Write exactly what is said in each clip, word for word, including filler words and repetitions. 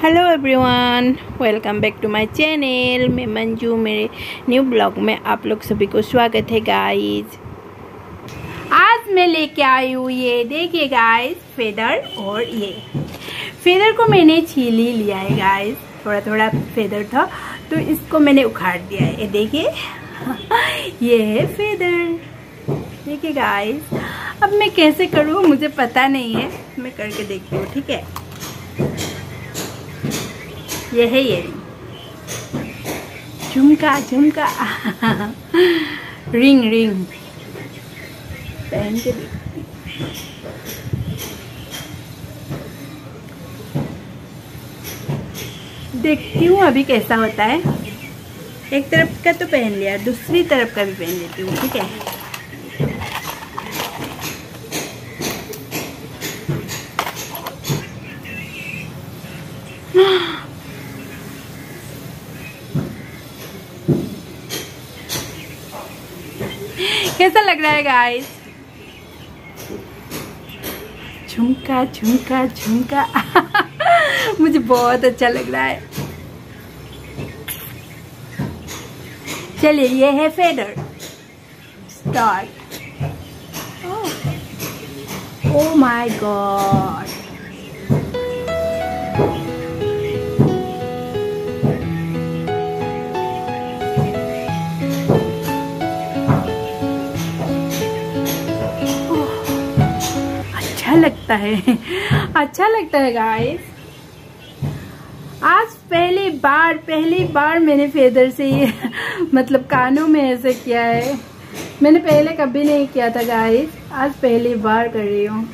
Hello everyone, welcome back to my channel. मैं मंजू, मेरे new blog में आप लोग सभी को स्वागत है गाइस। आज मैं लेके आई हूँ ये देखिए गाइस फेदर। और ये फेदर को मैंने छील ही लिया है गाइस, थोड़ा थोड़ा फेदर था तो इसको मैंने उखाड़ दिया है। ये देखिए ये है फेदर, देखिए गाइस। अब मैं कैसे करूँ मुझे पता नहीं है, मैं करके देखती हूँ, ठीक है। ये है ये झुमका झुमका रिंग रिंग पहन के देखती हूँ अभी कैसा होता है। एक तरफ का तो पहन लिया, दूसरी तरफ का भी पहन लेती हूँ, ठीक है। कैसा लग रहा है गाइस? झुमका झुमका झुमका मुझे बहुत अच्छा लग रहा है। चलिए ये है feather start. Oh my god, अच्छा लगता है अच्छा लगता है गाइस। आज पहली बार पहली बार मैंने फेदर से ये मतलब कानों में ऐसे किया है। मैंने पहले कभी नहीं किया था गाइस, आज पहली बार कर रही हूँ।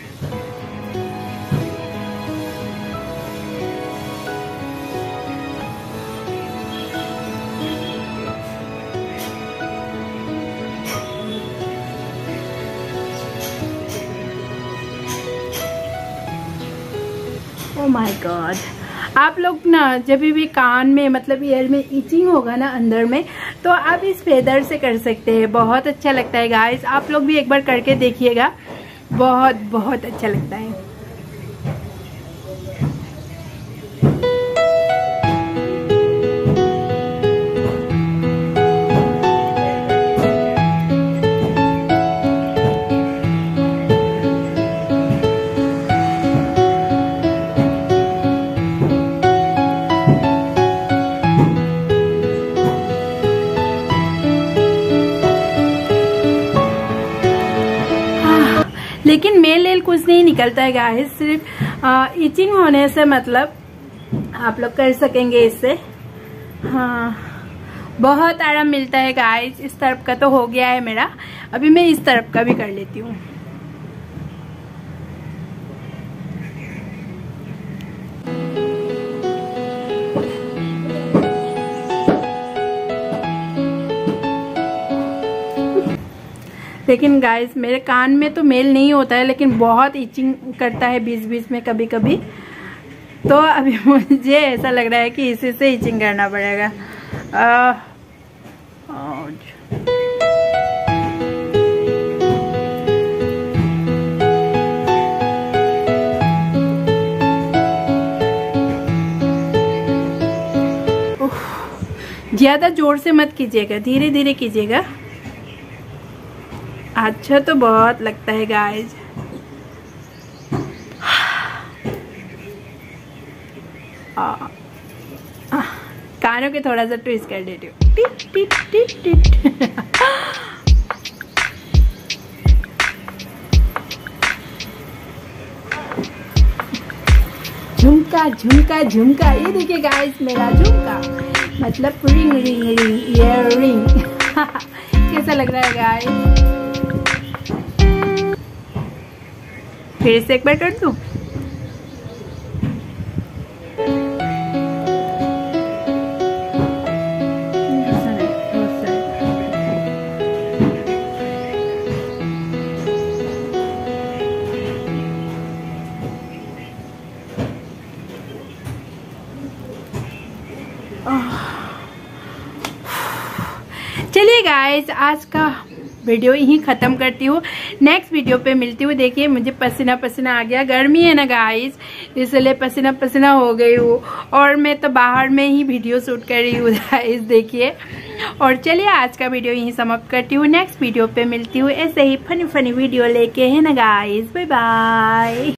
ओह माय गॉड, आप लोग ना जब भी कान में मतलब ईयर में इचिंग होगा ना अंदर में, तो आप इस फेदर से कर सकते हैं। बहुत अच्छा लगता है गाइस, आप लोग भी एक बार करके देखिएगा, बहुत बहुत अच्छा लगता है। लेकिन मेल लेल कुछ नहीं निकलता है गाइस, सिर्फ इचिंग होने से मतलब आप लोग कर सकेंगे इससे। हाँ, बहुत आराम मिलता है गाइस। इस तरफ का तो हो गया है मेरा, अभी मैं इस तरफ का भी कर लेती हूँ। लेकिन गाइस मेरे कान में तो मेल नहीं होता है, लेकिन बहुत इचिंग करता है बीच बीच में कभी कभी। तो अभी मुझे ऐसा लग रहा है कि इसी से इचिंग करना पड़ेगा। आ, ज्यादा जोर से मत कीजिएगा, धीरे धीरे कीजिएगा। अच्छा तो बहुत लगता है गाइस। कानों के थोड़ा सा ट्विस्ट कर देती हूँ, टिट टिट टिट टिट झुमका झुमका झुमका, ये देखिए गाइस मेरा झुमका मतलब ring ring ring ear ring कैसा लग रहा है गाइस? फिर से एक बार कर दूं। चलिए गाइस, आज का वीडियो यहीं ख़त्म करती हूँ। नेक्स्ट वीडियो पे मिलती हूँ। देखिए मुझे पसीना पसीना आ गया, गर्मी है ना गाइस, इसलिए पसीना पसीना हो गई हूँ और मैं तो बाहर में ही वीडियो शूट कर रही हूँ गाइस देखिए। और चलिए आज का वीडियो यहीं समाप्त करती हूँ। नेक्स्ट वीडियो पे मिलती हूँ ऐसे ही फनी फनी वीडियो लेके, है ना गाइस। Bye bye.